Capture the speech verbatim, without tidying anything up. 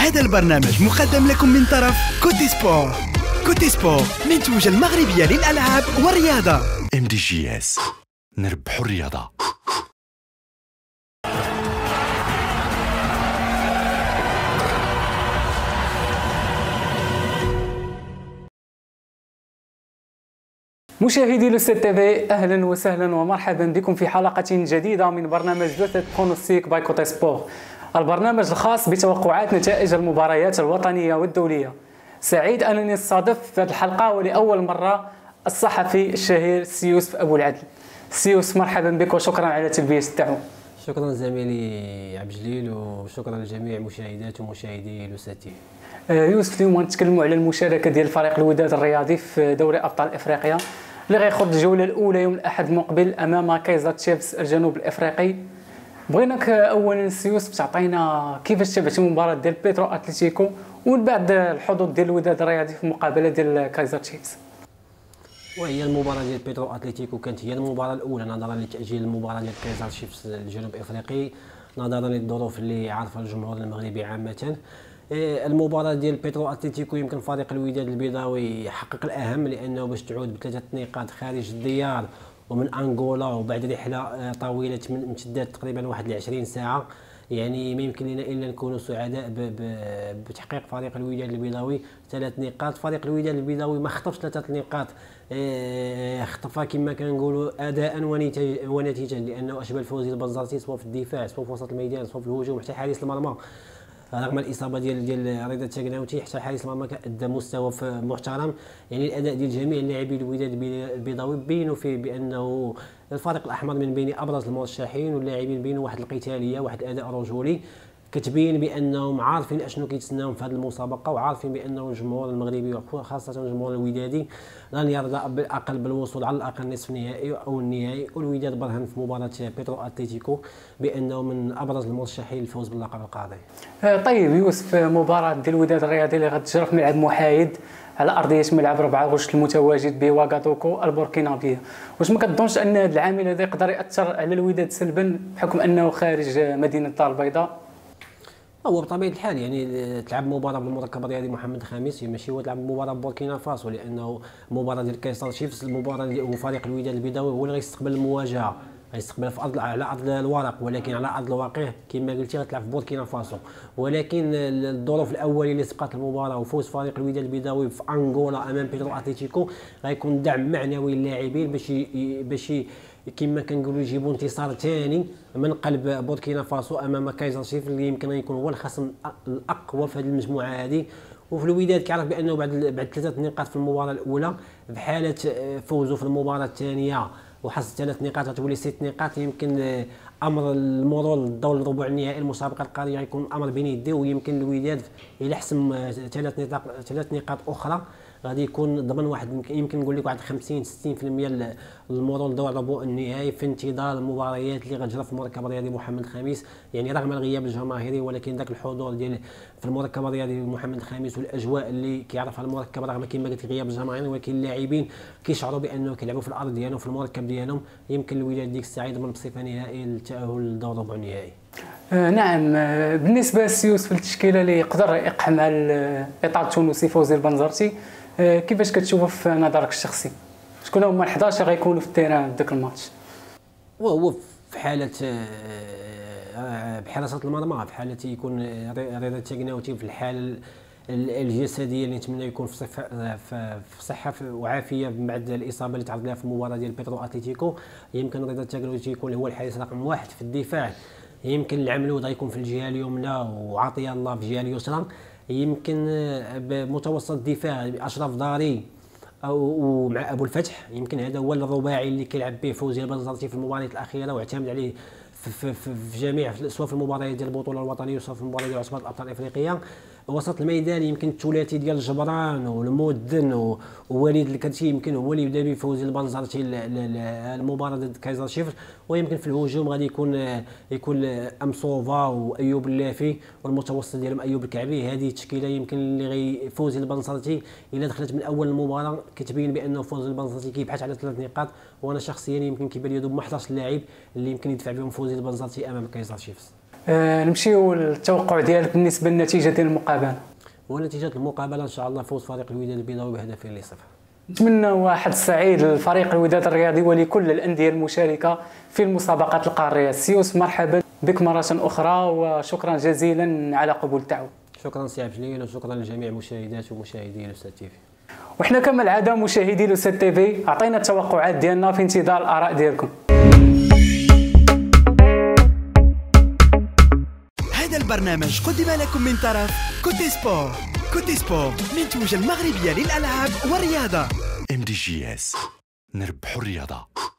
هذا البرنامج مقدم لكم من طرف كوتي سبور. كوتي سبور منتوجة المغربية للألعاب والرياضة. ام دي جي اس، نربحوا الرياضة. مشاهدي لوسيت تي في، اهلا وسهلا ومرحبا بكم في حلقه جديده من برنامج لوسيت برونوستيك باي كوتي سبور، البرنامج الخاص بتوقعات نتائج المباريات الوطنيه والدوليه. سعيد انني استضيف في هذه الحلقه ولاول مره الصحفي الشهير سي يوسف ابو العدل. سي يوسف، مرحبا بك وشكرا على تلبيه الدعوه. شكرا زميلي عبد الجليل، وشكرا لجميع مشاهدات ومشاهدي لوسيت تي في. يوسف، اليوم غنتكلموا على المشاركه ديال فريق الوداد الرياضي في دوري ابطال افريقيا اللي غيخرج الجوله الاولى يوم الاحد المقبل امام كايزر تشيفز الجنوب الافريقي. بغيناك اولا سي يوسف تعطينا كيفاش تابعتي المباراه ديال بيترو اتليتيكو ومن بعد الحظوظ ديال الوداد الرياضي في المقابله ديال كايزر تشيفز. وهي المباراه ديال بيترو اتليتيكو كانت هي المباراه الاولى نظرا لتاجيل المباراه ديال كايزر تشيفز الجنوب الافريقي نظرا للظروف اللي عارفها الجمهور المغربي عامه. المباراة ديال بيترو اتليتيكو يمكن فريق الوداد البيضاوي يحقق الاهم، لانه باش تعود بثلاثه نقاط خارج الديار ومن انغولا وبعد رحله طويله امتدت تقريبا واحد عشرين ساعه، يعني ما يمكن لنا الا نكونوا سعداء بتحقيق فريق الوداد البيضاوي ثلاث نقاط. فريق الوداد البيضاوي ما خطفش ثلاثه نقاط، خطفها كما كنقولوا اداء ونتيجه، لانه اشبه الفوزي البنزرتي سواء في الدفاع سواء في وسط الميدان سواء في الهجوم حتى حارس المرمى، رغم الاصابه ديال ديال رضا التاكناوتي حتى حارس المرمى ادى مستوى محترم. يعني الاداء ديال جميع اللاعبين الوداد البيضاوي بينوا فيه بانه الفريق الاحمر من بين ابرز المرشحين، واللاعبين بينوا واحد القتاليه واحد الاداء رجولي كتبين بانهم عارفين اشنو كيتسناهم في هذه المسابقه، وعارفين بانه الجمهور المغربي وخاصه الجمهور الودادي لن يرضى بالاقل بالوصول على الاقل نصف النهائي او النهائي. والوداد برهن في مباراه بيترو اتليتيكو بانه من ابرز المرشحين للفوز باللقب القاضي. طيب يوسف، مباراه ديال الوداد الرياضي اللي غتجرى في ملعب محايد على ارضيه ملعب ربعة غشت المتواجد بواغادوكو البوركينابيه، واش ما كتظنش ان هذا العامل هذا يقدر ياثر على الوداد سلبا بحكم انه خارج مدينه الدار البيضاء؟ هو بطبيعه الحال يعني تلعب مباراه بالمركب الرياضي محمد خامس، ماشي هو تلعب مباراه بوركينا فاسو، لانه المباراه ديال كايزر تشيفز المباراه اللي فريق الوداد البيضاوي هو اللي غيستقبل المواجهه، غيستقبلها في ارض على ارض الورق، ولكن على ارض الواقع كما قلتي غتلعب في بوركينا فاسو. ولكن الظروف الاوليه اللي سبقت المباراه وفوز فريق الوداد البيضاوي في انغولا امام بيترو اتليتيكو غيكون دعم معنوي للاعبين باش باش كما كنقولوا يجيبوا انتصار ثاني من قلب بوركينا فاسو امام كايزر تشيفز اللي يمكن ان يكون هو الخصم الاقوى في هذه المجموعه هذه. وفي الوداد كيعرف بانه بعد بعد ثلاثه نقاط في المباراه الاولى في حاله فوزه في المباراه الثانيه وحصل ثلاث نقاط غتولي ست نقاط، يمكن امر المرور للدور الربع النهائي المسابقه القادمه غيكون امر بين يديه، ويمكن الوداد الى حسم ثلاث نقاط ثلاث نقاط اخرى غادي يكون ضمن واحد يمكن نقول لك واحد خمسين ستين بالمئة المرور لدور الربع النهائي في انتظار المباريات اللي غتجرى في المركب الرياضي محمد خامس. يعني رغم الغياب الجماهيري ولكن ذاك الحضور ديال في المركب الرياضي محمد خامس والاجواء اللي كيعرفها المركب رغم كما قلت غياب الجماهير، ولكن اللاعبين كيشعروا بانه كيلعبوا في الارض ديالهم في المركب ديالهم، يمكن الوداد ديك الساعه يضمن بصفه نهائيه للتاهل لدور الربع النهائي. آه نعم. آه بالنسبه لسيوس في التشكيله اللي يقدر يقحم على الاطار التونسي فوزي البنزرتي، آه كيفاش كتشوفه في نظرك الشخصي؟ شكون هما ال11 غيكونوا في التيران داك الماتش؟ وهو في حاله بحراسه المرمى، في حاله يكون رضا التاكناوتي في الحاله الجسديه اللي نتمنى يكون في صحه في صحه وعافيه بعد الاصابه اللي تعرض لها في المباراه ديال بيترو اتليتيكو. يمكن رضا التاكناوتي يكون هو الحارس رقم واحد في الدفاع، يمكن العملود غيكون في الجهه اليمنى وعطيه الله في الجهه اليسرى، يمكن بمتوسط الدفاع اشرف داري ومع ابو الفتح، يمكن هذا هو الرباعي اللي كيلعب به فوزي البنزرتي في المباريات الاخيره واعتمد عليه في, في, في, في جميع سواء في المباريات ديال البطوله الوطنيه وسواء في المباريات ديال عصبه الابطال الافريقيه. وسط الميدان يمكن الثلاثي ديال جبران والمودن ووليد الكرتي يمكن هو اللي يبدا بفوز البنزرتي المباراه ضد كايزر تشيفز. ويمكن في الهجوم غادي يكون يكون امصوفا وايوب اللافي والمتوسط ديالهم ايوب الكعبي. هذه التشكيله يمكن اللي غيفوز البنزرتي الا دخلت من اول المباراه كتبين بانه فوز البنزرتي كيبحث على ثلاث نقاط، وانا شخصيا يمكن كيبان لي هما احد عشر لاعب اللي يمكن يدفع بهم فوز البنزرتي امام كايزر تشيفز. آه نمشيو للتوقع ديالك بالنسبه للنتيجه ديال المقابله. ونتيجه المقابله ان شاء الله فوز فريق الوداد البيضاوي بهدفين لصفر. نتمنى واحد سعيد للفريق الوداد الرياضي ولكل الانديه المشاركه في المسابقات القاريه. سيوس مرحبا بك مره اخرى وشكرا جزيلا على قبول الدعوه. شكرا سي عبد الجليل وشكرا لجميع مشاهدات ومشاهدي لوستاد تي في. وحنا كما العاده مشاهدي لوستاد تي في عطينا التوقعات ديالنا في انتظار الاراء ديالكم. هذا البرنامج قدم لكم من طرف كوتي سبور. كوتي سبور منتوج المغربية للألعاب والرياضة. ام دي جي اس، نربحوا الرياضة.